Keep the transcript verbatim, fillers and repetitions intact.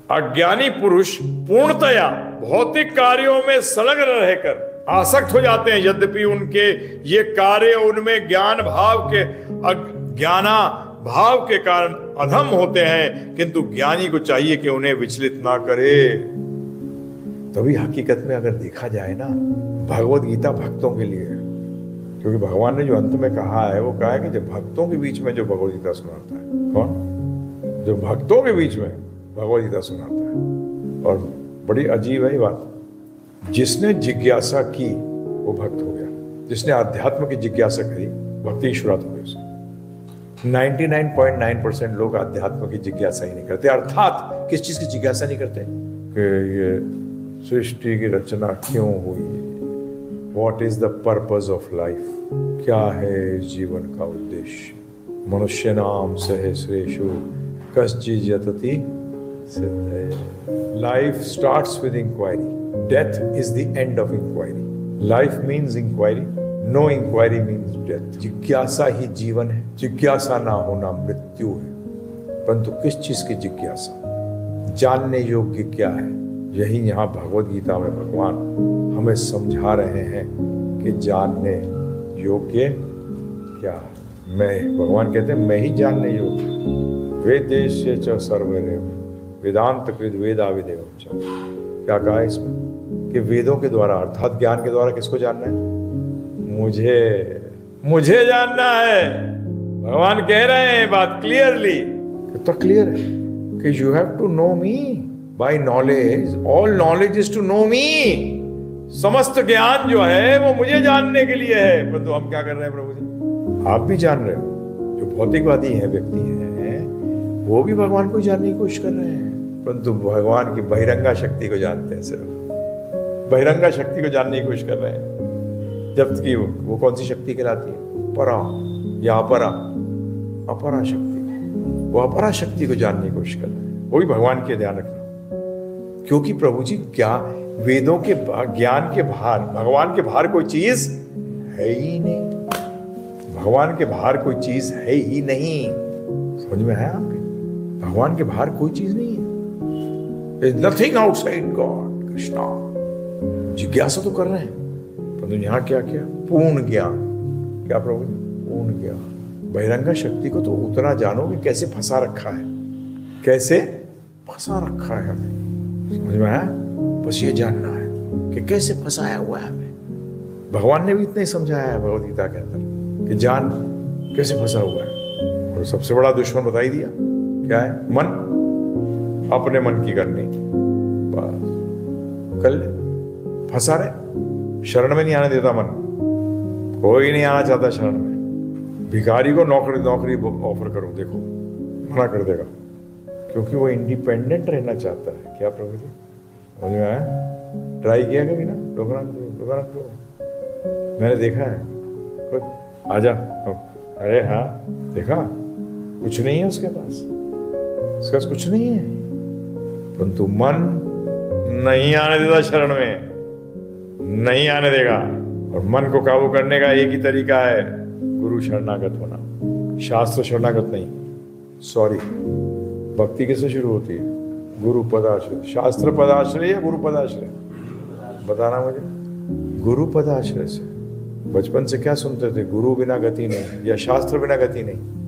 अज्ञानी पुरुष पूर्णतया भौतिक कार्यों में संलग्न रहकर आसक्त हो जाते हैं, यद्यपि उनके ये कार्य उनमें ज्ञान भाव के ज्ञाना भाव के कारण अधम होते हैं, किंतु ज्ञानी को चाहिए कि उन्हें विचलित ना करे। तभी हकीकत में अगर देखा जाए ना, भगवत गीता भक्तों के लिए, क्योंकि भगवान ने जो अंत में कहा है वो कहा है कि जब भक्तों के बीच में जो भगवत गीता सुनाता है, कौन? जो भक्तों के बीच में भगवत गीता सुनाता है। और बड़ी अजीब है ये बात, जिसने जिज्ञासा की वो भक्त हो गया, जिसने अध्यात्म की जिज्ञासा करी भक्ति की शुरुआत हो गई उसकी। निन्यानवे पॉइंट नौ परसेंट लोग अध्यात्म की जिज्ञासा ही नहीं करते। अर्थात किस चीज की जिज्ञासा नहीं करते? कि ये सृष्टि की रचना क्यों हुई, what is the purpose of life, क्या है जीवन का उद्देश्य, मनुष्य नाम सहस्रेषु कश्चित् यतति सिद्धये। Life starts with inquiry, death is the end of inquiry. Life means inquiry, no inquiry means death. जिज्ञासा ही जीवन है, जिज्ञासा ना होना मृत्यु है। परंतु किस चीज की जिज्ञासा, जानने योग्य क्या है, यही यहाँ भगवत गीता में भगवान हमें समझा रहे हैं कि जानने योग्य क्या है। मैं, भगवान कहते हैं मैं ही जानने योग्य। वेदेश्य च सर्वैरेव वेदांत कृत वेदाविदेव। क्या कहा है इसमें? कि वेदों के द्वारा अर्थात ज्ञान के द्वारा किसको जानना है? मुझे मुझे जानना है। भगवान कह रहे हैं बात क्लियरली, कितना क्लियर है कि you have to know me by knowledge, all knowledge is to know me. समस्त ज्ञान जो है वो मुझे जानने के लिए है। परंतु हम क्या कर रहे हैं प्रभु जी? आप भी जान रहे हो, जो भौतिकवादी हैं व्यक्ति हैं वो भी भगवान को जानने की कोशिश कर रहे हैं, परंतु भगवान की बहिरंगा शक्ति को जानते हैं, सिर्फ बहिरंगा शक्ति को जानने की कोशिश कर रहे हैं। जबकि वो, वो कौन सी शक्ति कहलाती है? परा या अपरा, अपरा शक्ति। वो अपरा शक्ति को जानने की कोशिश कर रहे हैं, वो भी भगवान के ध्यान रखना। क्योंकि प्रभु जी क्या वेदों के ज्ञान के बाहर भगवान के बाहर कोई चीज है ही नहीं। भगवान के बाहर कोई चीज है ही नहीं। समझ में है आपके? भगवान के बाहर कोई चीज नहीं है। There is nothing outside God, Krishna. जिज्ञासा तो कर रहे हैं, परंतु यहाँ क्या क्या? पूर्ण ज्ञान। क्या प्रभु? पूर्ण ज्ञान। बहिरंगा शक्ति को तो उतना जानो कि कैसे फंसा रखा है, कैसे फंसा रखा है हमें। समझ में आया? बस ये जानना है कि कैसे फंसाया हुआ है हमें। भगवान ने भी इतना ही समझाया है भगवद गीता के अंदर कि जान कैसे फंसा हुआ है। और सबसे बड़ा दुश्मन बता ही दिया, क्या है? मन। अपने मन की करनी, बस कर ले। फंसा रहे, शरण में नहीं आने देता मन। कोई नहीं आना चाहता शरण में। भिखारी को नौकरी नौकरी ऑफर करो, देखो मना कर देगा, क्योंकि वो इंडिपेंडेंट रहना चाहता है। क्या प्रभु जी? समझ में आया? ट्राई किया कभी ना? डोगरा डोगरा मैंने देखा है। आजा, अरे हाँ देखा, कुछ नहीं है उसके पास, उसके पास कुछ नहीं है, परंतु मन नहीं आने देता शरण में, नहीं आने देगा। और मन को काबू करने का एक ही तरीका है, गुरु शरणागत होना, शास्त्र शरणागत नहीं। सॉरी, भक्ति किससे शुरू होती है? गुरु पदाश्रय। शास्त्र पदाश्रय या गुरु पदाश्रय? बताना मुझे। गुरु पदाश्रय से। बचपन से क्या सुनते थे? गुरु बिना गति नहीं, या शास्त्र बिना गति नहीं।